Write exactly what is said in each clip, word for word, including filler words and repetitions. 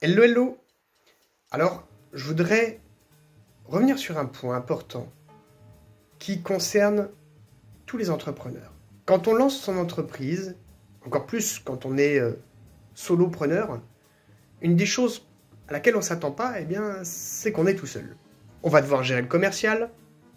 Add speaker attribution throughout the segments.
Speaker 1: Hello, hello. Alors, je voudrais revenir sur un point important qui concerne tous les entrepreneurs. Quand on lance son entreprise, encore plus quand on est euh, solopreneur, une des choses à laquelle on ne s'attend pas, eh bien, c'est qu'on est tout seul. On va devoir gérer le commercial,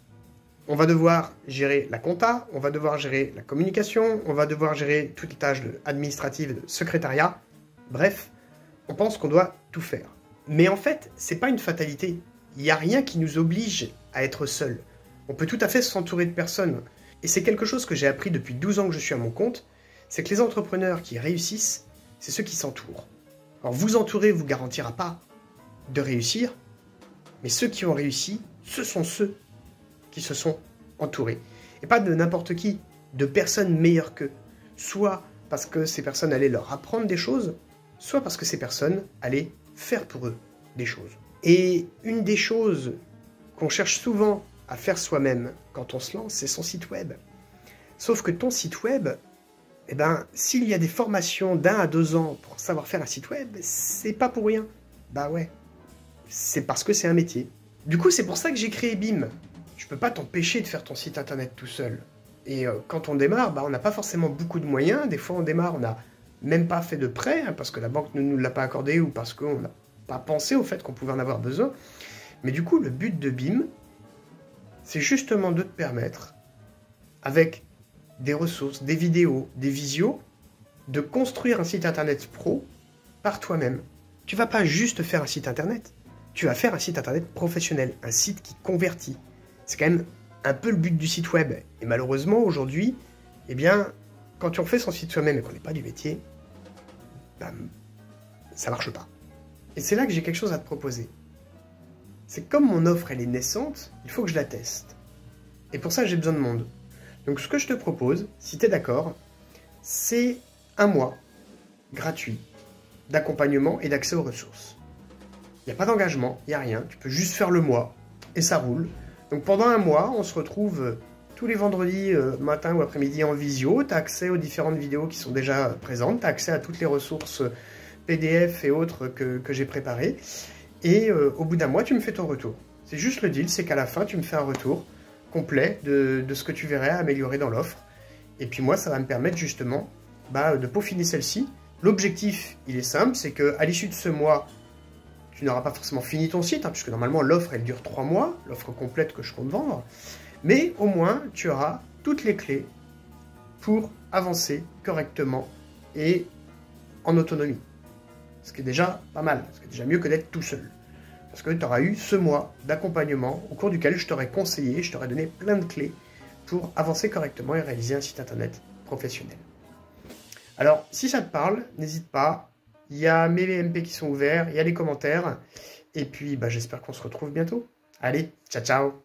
Speaker 1: on va devoir gérer la compta, on va devoir gérer la communication, on va devoir gérer toutes les tâches administratives de secrétariat. Bref, on pense qu'on doit tout faire. Mais en fait, c'est pas une fatalité. Il n'y a rien qui nous oblige à être seul. On peut tout à fait s'entourer de personnes. Et c'est quelque chose que j'ai appris depuis douze ans que je suis à mon compte, c'est que les entrepreneurs qui réussissent, c'est ceux qui s'entourent. Alors vous entourer ne vous garantira pas de réussir, mais ceux qui ont réussi, ce sont ceux qui se sont entourés. Et pas de n'importe qui, de personnes meilleures qu'eux. Soit parce que ces personnes allaient leur apprendre des choses, soit parce que ces personnes allaient faire pour eux des choses. Et une des choses qu'on cherche souvent à faire soi-même quand on se lance, c'est son site web. Sauf que ton site web, eh ben, s'il y a des formations d'un à deux ans pour savoir faire un site web, c'est pas pour rien. Bah ouais, c'est parce que c'est un métier. Du coup, c'est pour ça que j'ai créé B I M. Je peux pas t'empêcher de faire ton site internet tout seul. Et euh, quand on démarre, bah, on n'a pas forcément beaucoup de moyens. Des fois, on démarre, on n'a même pas fait de prêt, hein, parce que la banque ne nous l'a pas accordé ou parce qu'on n'a pas pensé au fait qu'on pouvait en avoir besoin. Mais du coup, le but de B I M, c'est justement de te permettre, avec des ressources, des vidéos, des visios, de construire un site internet pro par toi-même. Tu vas pas juste faire un site internet, tu vas faire un site internet professionnel, un site qui convertit. C'est quand même un peu le but du site web. Et malheureusement, aujourd'hui, eh bien, quand on fait son site soi-même et qu'on n'est pas du métier, ben, ça marche pas. Et c'est là que j'ai quelque chose à te proposer. C'est comme mon offre, elle est naissante, il faut que je la teste. Et pour ça, j'ai besoin de monde. Donc ce que je te propose, si tu es d'accord, c'est un mois gratuit d'accompagnement et d'accès aux ressources. Il n'y a pas d'engagement, il n'y a rien, tu peux juste faire le mois et ça roule. Donc pendant un mois, on se retrouve tous les vendredis euh, matin ou après-midi en visio, tu as accès aux différentes vidéos qui sont déjà présentes, tu as accès à toutes les ressources P D F et autres que, que j'ai préparées, et euh, au bout d'un mois, tu me fais ton retour. C'est juste le deal, c'est qu'à la fin, tu me fais un retour complet de, de ce que tu verrais améliorer dans l'offre, et puis moi, ça va me permettre justement bah, de peaufiner celle-ci. L'objectif, il est simple, c'est qu'à l'issue de ce mois, tu n'auras pas forcément fini ton site, hein, puisque normalement l'offre elle dure trois mois, l'offre complète que je compte vendre, mais au moins tu auras toutes les clés pour avancer correctement et en autonomie. Ce qui est déjà pas mal, ce qui est déjà mieux que d'être tout seul. Parce que tu auras eu ce mois d'accompagnement au cours duquel je t'aurais conseillé, je t'aurais donné plein de clés pour avancer correctement et réaliser un site internet professionnel. Alors, si ça te parle, n'hésite pas. Il y a mes M P qui sont ouverts, il y a les commentaires. Et puis, bah, j'espère qu'on se retrouve bientôt. Allez, ciao, ciao!